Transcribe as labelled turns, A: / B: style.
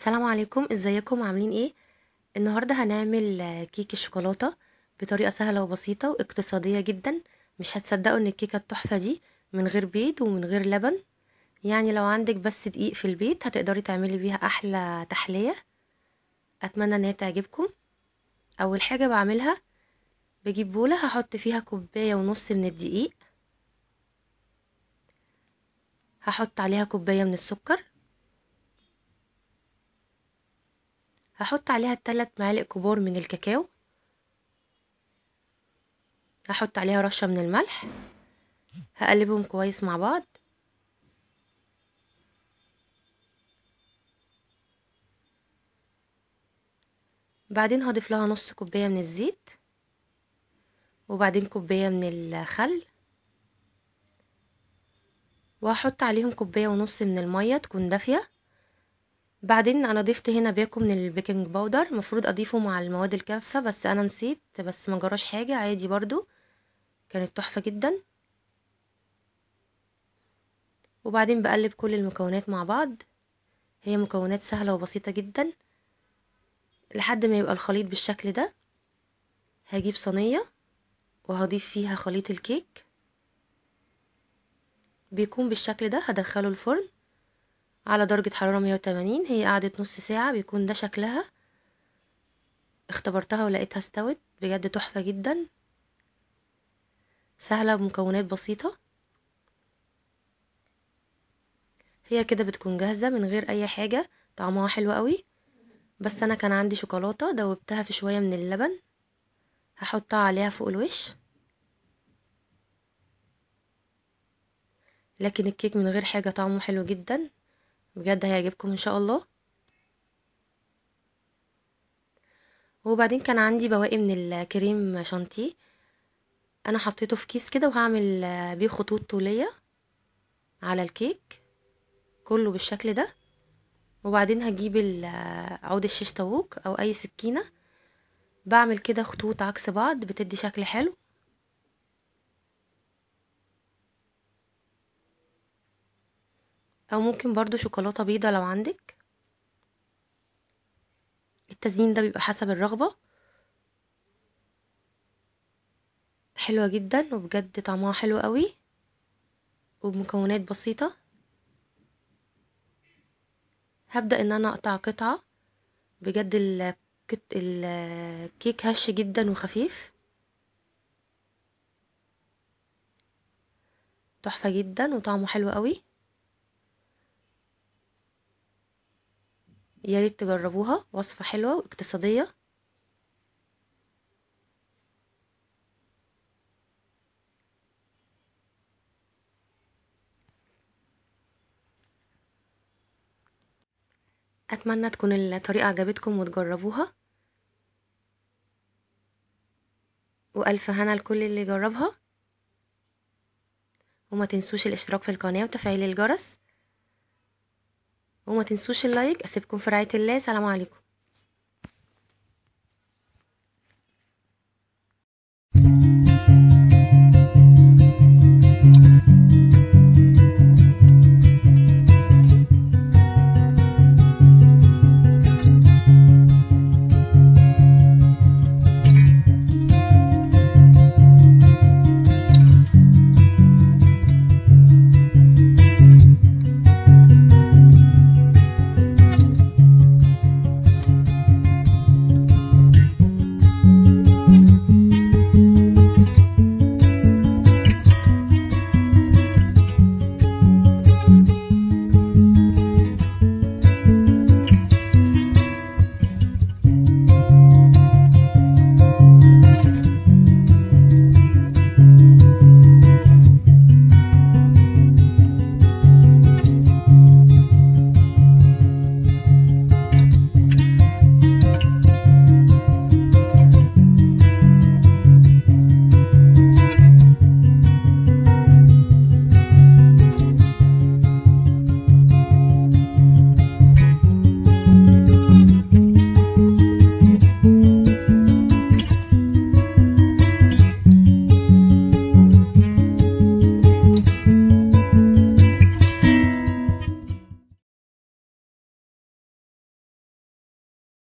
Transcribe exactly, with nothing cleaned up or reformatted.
A: السلام عليكم، ازيكم عاملين ايه؟ النهارده هنعمل آه، كيك الشوكولاته بطريقه سهله وبسيطه واقتصاديه جدا. مش هتصدقوا ان الكيكه التحفه دي من غير بيض ومن غير لبن. يعني لو عندك بس دقيق في البيت هتقدري تعملي بيها احلى تحليه. اتمنى ان هي تعجبكم. اول حاجه بعملها، بجيب بوله هحط فيها كوبايه ونص من الدقيق، هحط عليها كوبايه من السكر، هحط عليها ثلاث معالق كبار من الكاكاو، هحط عليها رشه من الملح، هقلبهم كويس مع بعض. بعدين هضيف لها نص كوباية من الزيت، وبعدين كوباية من الخل، وهحط عليهم كوباية ونص من المية تكون دافية. بعدين انا ضفت هنا باكو من البيكنج باودر، مفروض اضيفه مع المواد الكافة بس انا نسيت، بس ما جراش حاجة عادي برضو، كانت تحفة جدا. وبعدين بقلب كل المكونات مع بعض، هي مكونات سهلة وبسيطة جدا لحد ما يبقى الخليط بالشكل ده. هجيب صينية وهضيف فيها خليط الكيك، بيكون بالشكل ده. هدخله الفرن على درجة حرارة مية وتمانين، هي قعدت نص ساعة بيكون ده شكلها. اختبرتها ولقيتها استوت بجد، تحفة جدا، سهلة بمكونات بسيطة. هي كده بتكون جاهزة من غير اي حاجة، طعمها حلو قوي. بس انا كان عندي شوكولاتة دوبتها في شوية من اللبن، هحطها عليها فوق الوش. لكن الكيك من غير حاجة طعمه حلو جدا، بجد هيعجبكم ان شاء الله. وبعدين كان عندي بواقي من الكريم شانتيه، انا حطيته في كيس كده وهعمل بيه خطوط طولية على الكيك كله بالشكل ده. وبعدين هجيب عود الشيش طاووق او اي سكينة، بعمل كده خطوط عكس بعض بتدي شكل حلو. او ممكن برضو شوكولاتة بيضة لو عندك. التزيين ده بيبقى حسب الرغبة. حلوة جدا وبجد طعمها حلو قوي وبمكونات بسيطة. هبدأ ان انا اقطع قطعة، بجد الكت... الكيك هش جدا وخفيف، تحفة جدا وطعمه حلو قوي. يا ريت تجربوها، وصفة حلوة واقتصادية. اتمنى تكون الطريقة عجبتكم وتجربوها، والف هنا لكل اللي جربها. وما تنسوش الاشتراك في القناة وتفعيل الجرس، وما تنسوش اللايك. اسيبكم في رعاية الله، سلام عليكم.